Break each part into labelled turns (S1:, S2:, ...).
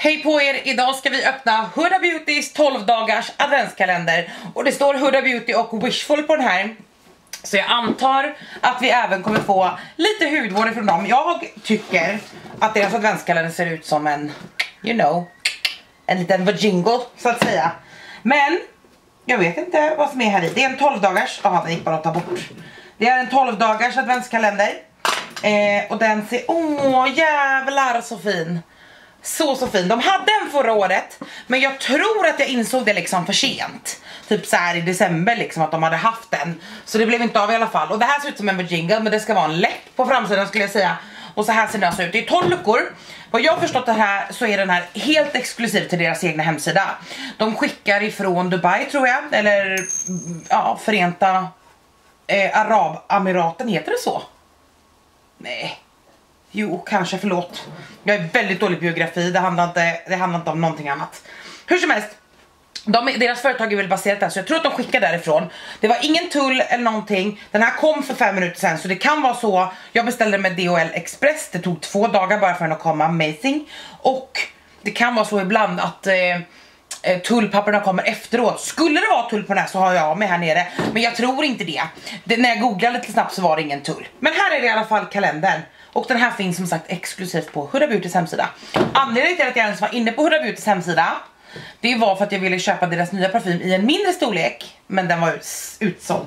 S1: Hej på er, idag ska vi öppna Huda Beautys 12 dagars adventskalender. Och det står Huda Beauty och Wishful på den här. Så jag antar att vi även kommer få lite hudvård ifrån dem. Jag tycker att deras adventskalender ser ut som en, you know, en liten vajingle så att säga. Men jag vet inte vad som är här i. Det är en 12 dagars, den gick bara att ta bort. Det är en 12 dagars adventskalender. Och den ser, jävlar så fin. Så fin. De hade en förra året, men jag tror att jag insåg det liksom för sent. Typ så här i december liksom, att de hade haft den. Så det blev inte av i alla fall. Och det här ser ut som en vajingle, men det ska vara en läpp på framsidan skulle jag säga. Och så här ser den alltså ut. Det är 12 luckor. Vad jag har förstått det här så är den här helt exklusiv till deras egna hemsida. De skickar ifrån Dubai tror jag. Eller ja, Förenta Arabemiraten, heter det så? Nej. Jo, kanske, förlåt. Jag är väldigt dålig på geografi. Det handlar inte om någonting annat. Hur som helst, deras företag är väl baserat där, så jag tror att de skickar därifrån. Det var ingen tull eller någonting. Den här kom för 5 minuter sedan, så det kan vara så. Jag beställde med DHL Express. Det tog 2 dagar bara för den att komma. Amazing. Och det kan vara så ibland att tullpapperna kommer efteråt. Skulle det vara tull på den här så har jag med här nere. Men jag tror inte det. När jag googlade lite snabbt så var det ingen tull. Men här är det i alla fall kalendern. Och den här finns som sagt exklusivt på Huda Beautys hemsida. Anledningen till att jag ens var inne på Huda Beautys hemsida, det var för att jag ville köpa deras nya parfym i en mindre storlek. Men den var utsåld.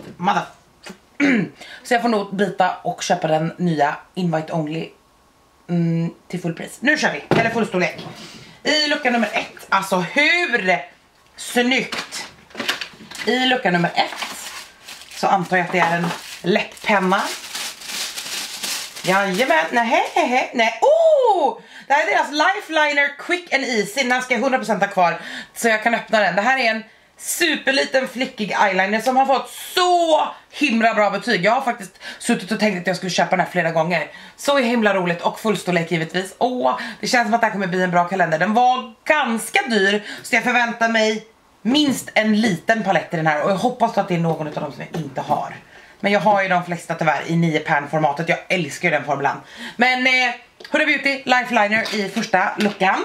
S1: Så jag får nog byta och köpa den nya Invite Only till fullpris. Nu kör vi, eller fullstorlek. I lucka nummer 1, alltså hur snyggt. I lucka nummer 1 så antar jag att det är en läpppenna. Jajamän, nej. Det här är deras Lifeliner Quick and Easy. Den ska jag 100% ha kvar så jag kan öppna den. Det här är en superliten flickig eyeliner som har fått så himla bra betyg. Jag har faktiskt suttit och tänkt att jag skulle köpa den här flera gånger. Så himla roligt och fullstorlek givetvis. Det känns som att det här kommer bli en bra kalender. Den var ganska dyr så jag förväntar mig minst en liten palett i den här. Och jag hoppas att det är någon av dem som jag inte har. Men jag har ju de flesta tyvärr i 9-pan-formatet. Jag älskar ju den formulan. Men Huda Beauty Lifeliner i första luckan.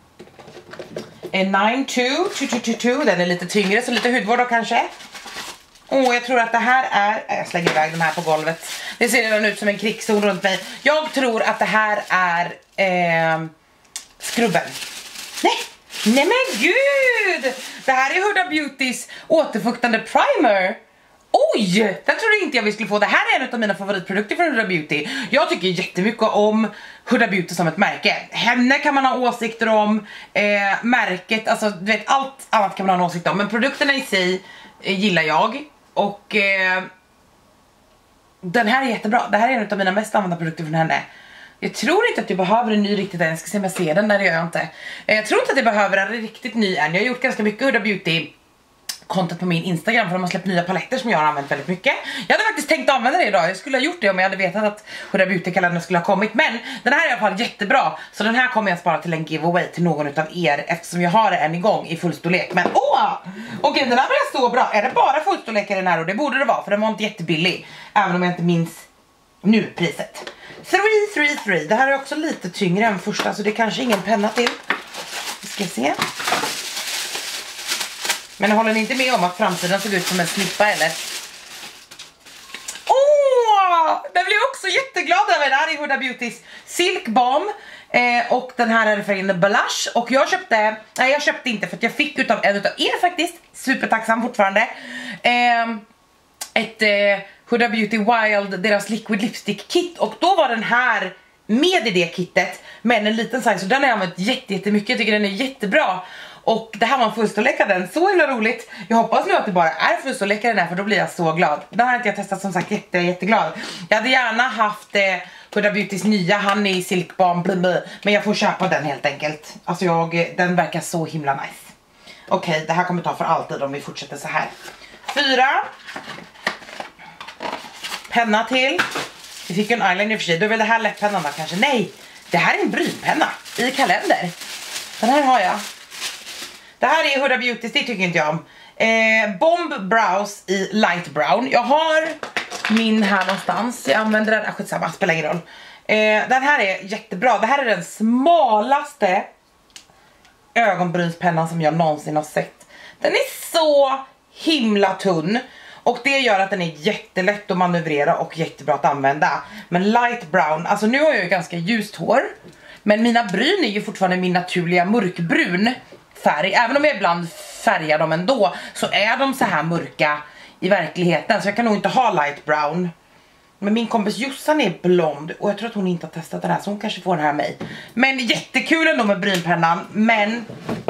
S1: 9-2. Den är lite tyngre, så lite hudvård då kanske. Jag tror att det här är... Jag slänger iväg den här på golvet. Det ser redan ut som en krigszon runt mig. Jag tror att det här är skrubben. Nej men gud! Det här är Huda Beautys återfuktande primer. Oj, den trodde inte jag vi skulle få. Det här är en av mina favoritprodukter från Huda Beauty. Jag tycker jättemycket om Huda Beauty som ett märke. Henne kan man ha åsikter om. Märket, alltså du vet, allt annat kan man ha en åsikt om. Men produkterna i sig gillar jag. Och den här är jättebra. Det här är en av mina mest använda produkter från henne. Jag tror inte att jag behöver en ny riktigt än. Jag ska se om jag ser den, där det gör jag inte. Jag tror inte att jag behöver en riktigt ny än. Jag har gjort ganska mycket Huda Beauty content på min Instagram, för de har släppt nya paletter som jag har använt väldigt mycket. Jag hade faktiskt tänkt använda det idag. Jag skulle ha gjort det om jag hade vetat att Huda Beauty-kalendern skulle ha kommit. Men den här är i alla fall jättebra. Så den här kommer jag spara till en giveaway till någon utav er, eftersom jag har en igång i fullstorlek. Men okej, den här börjar så bra. Är det bara fullstorlek i den här? Och det borde det vara, för den var inte jättebillig. Även om jag inte minns nu priset. 333. Det här är också lite tyngre än första, så det är kanske ingen penna till. Vi ska se. Men håller ni inte med om att framsidan ser ut som en snippa eller? Den blir också jätteglad över. Det här är Huda Beautys Silk Balm. Och den här är det för Blush. Och jag köpte inte för att jag fick utav en utav er faktiskt. Supertacksam fortfarande. Ett Huda Beauty Wild, deras Liquid Lipstick Kit. Och då var den här med i det kittet. Men en liten size, så den har jag använt jättemycket. Jag tycker den är jättebra. Och det här var en fullstorlek av den, så himla roligt. Jag hoppas nu att det bara är fullstorlek den här, för då blir jag så glad. Den har inte jag testat, som sagt, jätteglad. Jag hade gärna haft Huda Beautys nya Honey Silk Balm, men jag får köpa den helt enkelt. Alltså den verkar så himla nice. Okej, det här kommer ta för alltid om vi fortsätter så här. 4. Penna till. Vi fick en eyeliner i och för sig. Då är väl det här läpppennan kanske. Nej, det här är en brynpenna i kalender. Den här har jag. Det här är Huda Beautys, det tycker inte jag om. Bomb Brows i Light Brown. Jag har min här någonstans. Jag använder den, skitsamma, spelar ingen roll. Den här är jättebra. Det här är den smalaste ögonbrynspennan som jag någonsin har sett. Den är så himla tunn. Och det gör att den är jättelätt att manövrera och jättebra att använda. Men light brown, alltså nu har jag ju ganska ljust hår. Men mina bryn är ju fortfarande min naturliga mörkbrun färg. Även om jag ibland färgar dem ändå, så är de så här mörka i verkligheten. Så jag kan nog inte ha light brown. Men min kompis Jossan är blond och jag tror att hon inte har testat den här, så hon kanske får den här av mig. Men jättekul ändå med brynpennan, men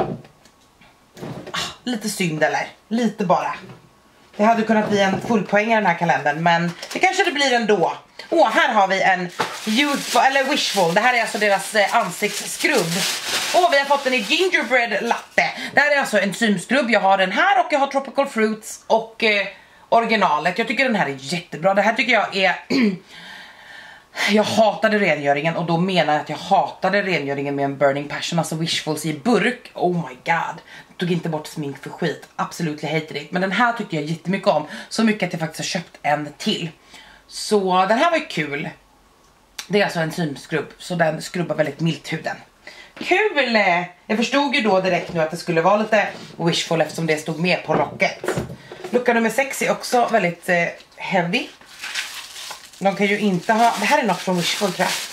S1: lite synd eller? Lite bara. Det hade kunnat bli en fullpoäng i den här kalendern, men det kanske det blir ändå. Här har vi en Youthful, eller Wishful. Det här är alltså deras ansiktsskrubb. Vi har fått den i Gingerbread Latte. Det här är alltså en enzymskrubb. Jag har den här och jag har Tropical Fruits och originalet. Jag tycker den här är jättebra. Det här tycker jag är... Jag hatade rengöringen, och då menar jag att jag hatade rengöringen med en Burning Passion, alltså Wishfuls i burk. Oh my god. Tog inte bort smink för skit. Absolut hated it. Men den här tyckte jag jättemycket om. Så mycket att jag faktiskt har köpt en till. Så den här var ju kul. Det är alltså en enzymskrubb, så den skrubbar väldigt milt huden. Kul! Jag förstod ju då direkt nu att det skulle vara lite Wishful eftersom det stod med på locket. Lucka nummer 6 är också väldigt heavy. De kan ju inte ha... Det här är något från Wishful, tror jag.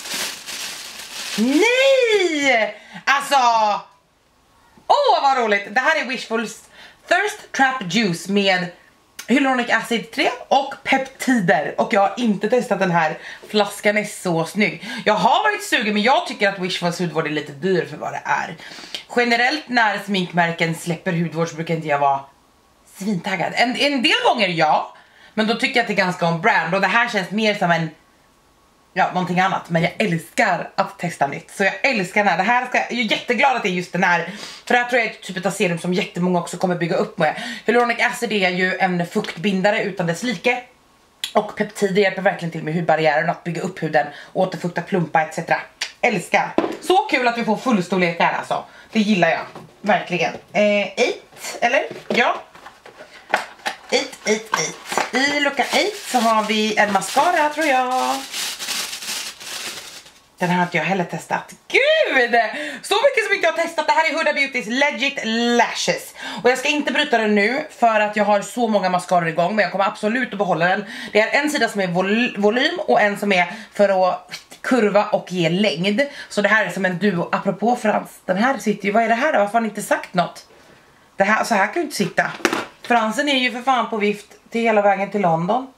S1: Nej! Alltså... vad roligt! Det här är Wishfuls Thirst Trap Juice med Hyaluronic Acid 3 och peptider. Och jag har inte testat den här. Flaskan är så snygg. Jag har varit sugen, men jag tycker att Wishfuls hudvård är lite dyr för vad det är. Generellt när sminkmärken släpper hudvård så brukar inte jag vara svintaggad. En del gånger ja, men då tycker jag att det är ganska on brand. Och det här känns mer som en... någonting annat. Men jag älskar att testa nytt. Så jag älskar den här. Jag är jätteglad att det är just den här. För det här tror jag är typ av serum som jättemånga också kommer bygga upp med. Hyaluronic acid är ju en fuktbindare utan dess like. Och peptider hjälper verkligen till med hudbarriären, att bygga upp huden, återfukta, plumpa etc. Älskar. Så kul att vi får fullstorlek här alltså. Det gillar jag. Verkligen. 8, eller? Ja. 8. I lucka 8 så har vi en mascara, tror jag. Den här har inte jag heller testat. Gud! Så mycket som inte jag har testat. Det här är Huda Beautys Legit Lashes. Och jag ska inte bryta den nu för att jag har så många mascaror igång. Men jag kommer absolut att behålla den. Det är en sida som är volym och en som är för att kurva och ge längd. Så det här är som en duo. Apropå Frans, den här sitter ju... Vad är det här då? Varför har han inte sagt något? Det här, så här kan ju inte sitta. Fransen är ju för fan på vift till hela vägen till London.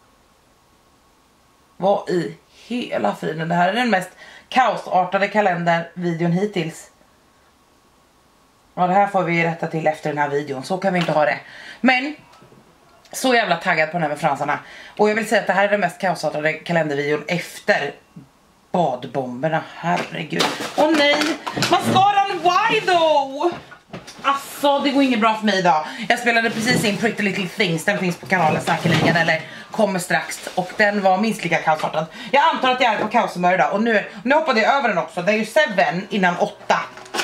S1: Vad i hela friden? Det här är den mest kaosartade kalendervideon hittills. Ja, det här får vi rätta till efter den här videon. Så kan vi inte ha det. Men så jävla taggad på den här med fransarna. Och jag vill säga att det här är den mest kaosartade kalendervideon efter badbomberna. Herregud. Åh nej, mascaran why though? Alltså, det går inget bra för mig idag. Jag spelade precis in Pretty Little Things. Den finns på kanalen säkerligen, eller kommer strax. Och den var minst lika kaosartad. Jag antar att jag är på kaoshumör idag. Och nu hoppade jag över den också. Det är ju 7 innan 8.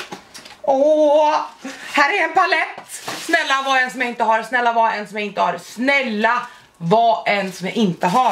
S1: Här är en palett. Snälla, vad en som jag inte har. Snälla, vad en som jag inte har. Snälla, vad en som jag inte har.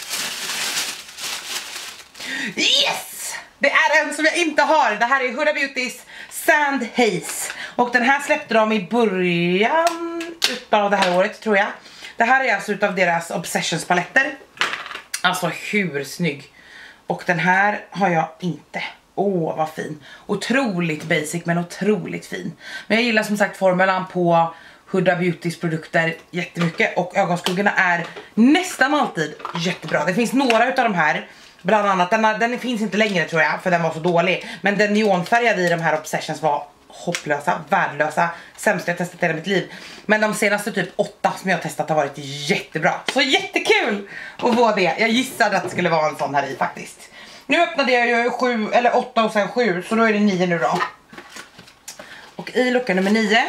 S1: Yes! Det är en som jag inte har. Det här är Huda Beautys Sand Haze. Och den här släppte de i början utav det här året, tror jag. Det här är alltså utav deras Obsessions paletter. Alltså hur snygg. Och den här har jag inte. Vad fin. Otroligt basic men otroligt fin. Men jag gillar som sagt formulan på Huda Beautys produkter jättemycket. Och ögonskuggorna är nästan alltid jättebra. Det finns några utav de här. Bland annat, den finns inte längre tror jag, för den var så dålig. Men den neonfärgade i de här Obsessions var hopplösa, värdelösa, sämsta jag testat i hela mitt liv. Men de senaste typ 8 som jag har testat har varit jättebra. Så jättekul att få det. Jag gissade att det skulle vara en sån här i faktiskt. Nu öppnade jag ju 7 eller 8 och sen 7, så då är det 9 nu då. Och i lucka nummer 9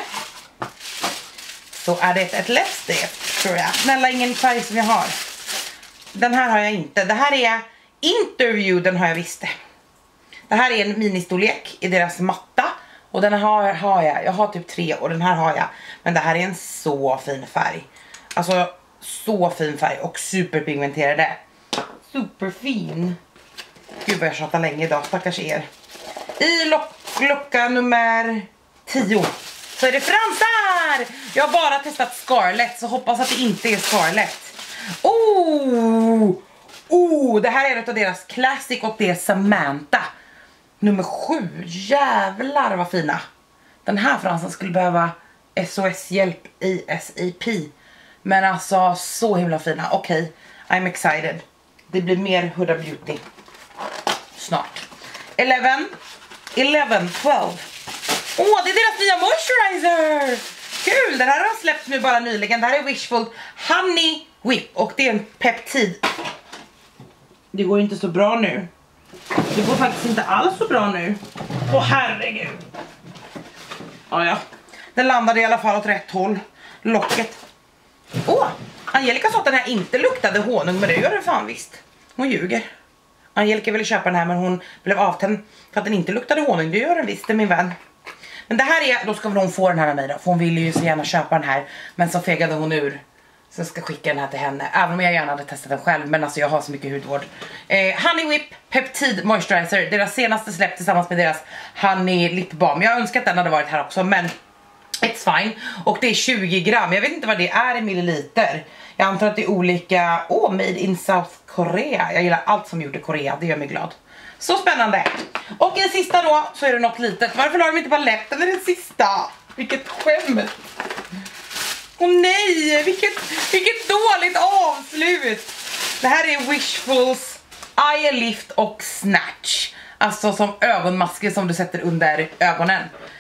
S1: så är det ett läppstift, tror jag. Snälla, ingen färg som jag har. Den här har jag inte. Det här är Interview, den har jag visst. Det här är en ministorlek i deras matta. Och den här har jag. Jag har typ 3 och den här har jag. Men det här är en så fin färg. Alltså så fin färg och superpigmenterade. Superfin. Gud vad jag tjatar länge idag, stackars er. I lucka nummer 10 så är det fransar. Jag har bara testat Scarlett, så hoppas att det inte är Scarlett. Det här är ett av deras classic och det är Samantha nummer 7. Jävlar vad fina. Den här fransen skulle behöva SOS-hjälp i SAP. Men alltså så himla fina. Okej, I'm excited. Det blir mer Huda Beauty snart. 11, 12. Det är deras nya moisturizer. Kul, den här har släppt nu bara nyligen. Det här är Wishful Honey Whip och det är en peptid. Det går inte så bra nu. Det går faktiskt inte alls så bra nu. Åh herregud. Ja. Den landade i alla fall åt rätt håll. Locket. Angelica sa att den här inte luktade honung, men det gör den fan visst. Hon ljuger. Angelica ville köpa den här, men hon blev avtänd för att den inte luktade honung. Det gör den visst, det är min vän. Men det här är, då ska väl hon få den här av mig då. För hon ville ju så gärna köpa den här. Men så fegade hon ur. Så jag ska skicka den här till henne. Även om jag gärna hade testat den själv. Men alltså jag har så mycket hudvård. Honey Whip Peptid Moisturizer. Deras senaste släpp tillsammans med deras Honey Lip Balm. Jag önskar att den hade varit här också, men it's fine. Och det är 20 gram. Jag vet inte vad det är i milliliter. Jag antar att det är olika. Made in South Korea. Jag gillar allt som gjorde Korea. Det gör mig glad. Så spännande. Och i den sista då så är det något litet. Varför har de inte bara lätt den sista? Vilket skämt. Nej, vilket dåligt avslut. Det här är Wishfuls Eye Lift och Snatch. Alltså som ögonmasker som du sätter under ögonen.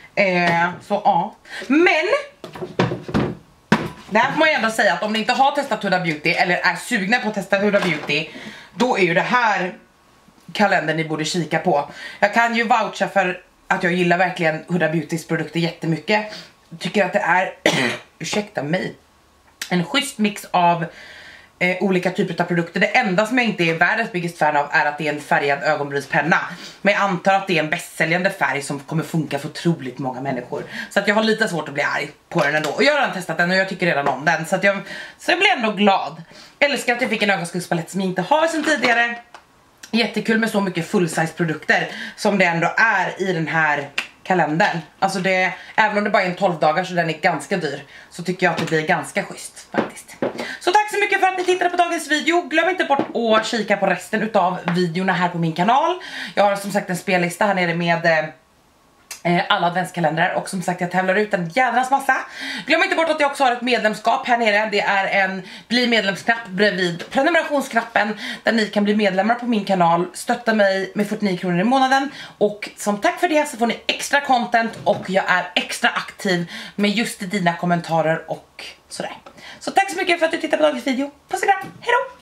S1: Men det här får man ju ändå säga att om ni inte har testat Huda Beauty eller är sugna på att testa Huda Beauty, då är ju det här kalendern ni borde kika på. Jag kan ju voucha för att jag gillar verkligen Huda Beautys produkter jättemycket. Jag tycker att det är ursäkta mig, en schysst mix av olika typer av produkter. Det enda som jag inte är världens biggest fan av är att det är en färgad ögonbrynspenna. Men jag antar att det är en bästsäljande färg som kommer funka för otroligt många människor. Så att jag har lite svårt att bli arg på den ändå. Och jag har redan testat den och jag tycker redan om den. Så jag blir ändå glad. Älskar att jag fick en ögonskuggspalett som jag inte har sedan tidigare. Jättekul med så mycket full-size produkter som det ändå är i den här kalendern. Alltså det, även om det bara är en 12 dagar så den är ganska dyr, så tycker jag att det blir ganska schysst faktiskt. Så tack så mycket för att ni tittade på dagens video. Glöm inte bort att kika på resten utav videorna här på min kanal. Jag har som sagt en spellista här nere med alla adventskalendrar och som sagt jag tävlar ut en jädrans massa. Glöm inte bort att jag också har ett medlemskap här nere. Det är en bli medlemsknapp bredvid prenumerationsknappen där ni kan bli medlemmar på min kanal, stötta mig med 49 kronor i månaden och som tack för det så får ni extra content och jag är extra aktiv med just dina kommentarer och sådär. Så tack så mycket för att du tittade på dagens video. Puss och kram, hejdå!